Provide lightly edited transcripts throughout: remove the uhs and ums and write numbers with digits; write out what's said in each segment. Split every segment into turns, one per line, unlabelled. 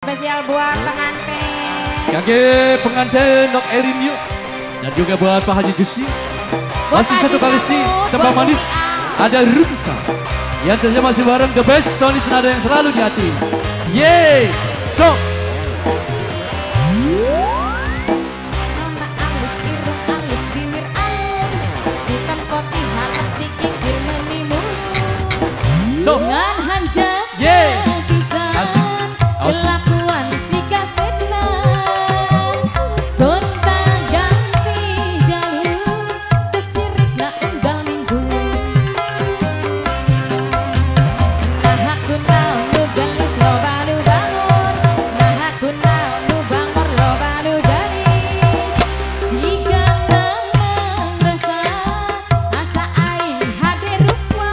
Spesial buat pengantin.
Kage pengantin Nok Erin yuk. Dan juga buat Pak Haji Gusi. Masih satu kali sih tembang manis. Ada Rumka. Yang tentunya masih bareng The Best Sony Senada yang selalu di hati. Yeay. So. So.
Dengan hanjak
Yeay.
asik. Kelakuan si kasetan gonta ganti jalur kesirip na unggal minggu. Nah aku tau nu gelis loba nu bangun. Nah aku tau nu bangor loba nu galis. Siga namang rasa asa aing hadir rupa.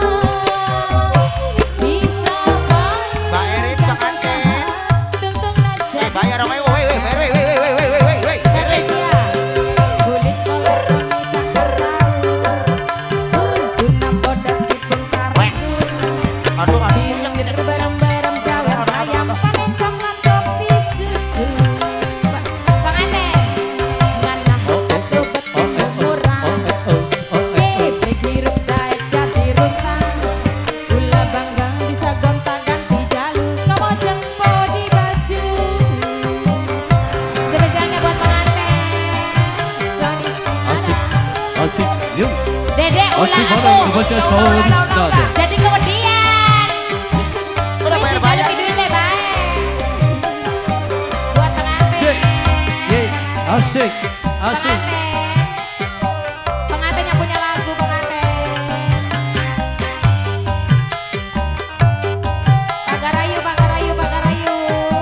Bisa
Mbak Erin pengantin. Bayar dong, aduh, yang tidak
bareng-bareng jawab ayam panen coklat kopi susu. Pengantin nganah betul murah. Geblek hirup daek jati runtang. Gula bangga bisa gonta ganti jalur. Kamu jempo di baju. Spesialnya buat pengantin Sony
Asik. Asik. Yuk.
Dede
Asik
ulang
bareng
aku.
dibaca Sony Senada.
Jadi kemudian
udah
mesti
bayar-bayar.
jadi duitnya baik. Buat pengantin.
Cek. Yeay. Asik. Asik.
Pengantin yang punya lagu pengantin. Pagarayu, pagarayu, pagarayu.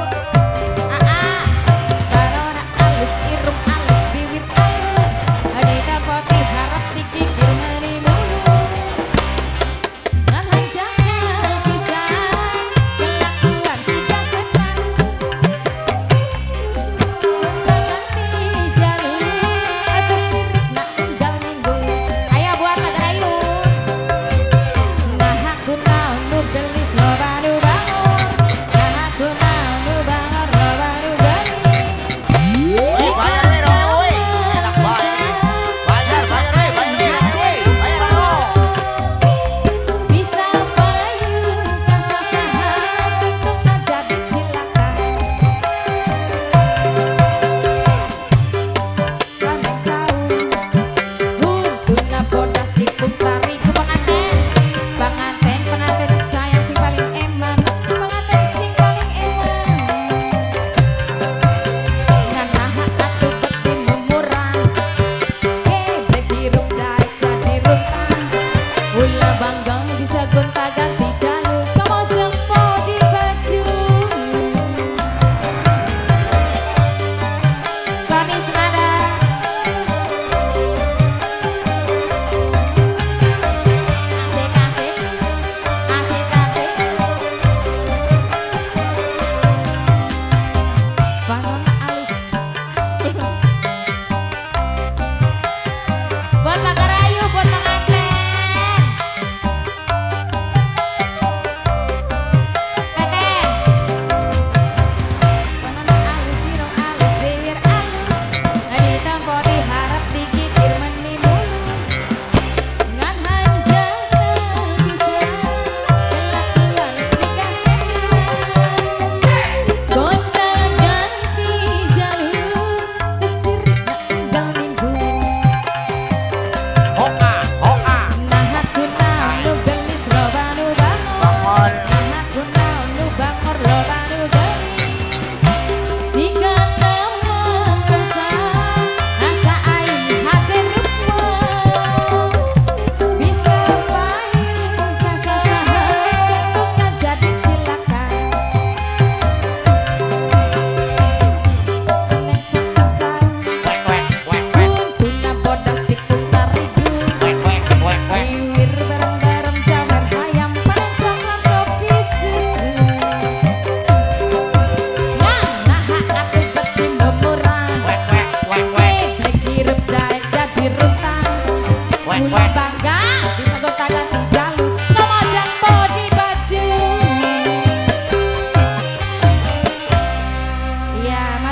Barona alus, irung alus, bibir alus. Hadita poti harap dikikir mani mulus. Ngan hanjakan kisah kelakuan si kasetan. Ganti jalur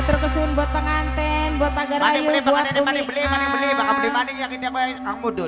Matur kesuwun buat pengantin, buat Pagar
Mani
Ayu,
beli,
buat
mani
Umi
beli, mani beli, bakal beli mani yakin aku yang mudut.